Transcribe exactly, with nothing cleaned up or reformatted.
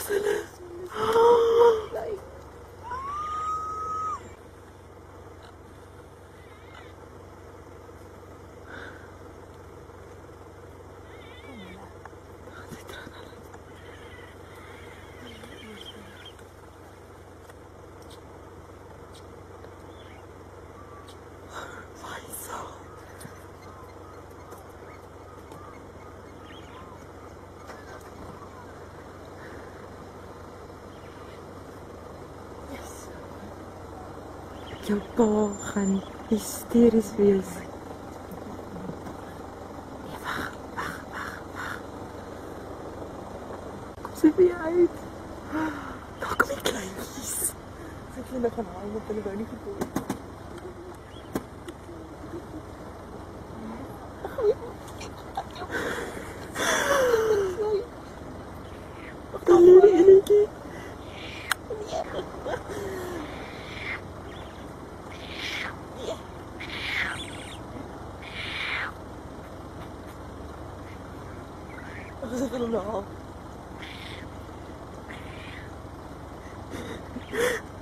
is hulle? Jou pa gaan hysteries wees. Nee, wag, wag, wag, wag. Kom sy weer uit. Daar kom die kleintjies. Sy het hulle gaan haal, want hulle wou nie geboor. Daar lê die enetjie. Wat is het er nou?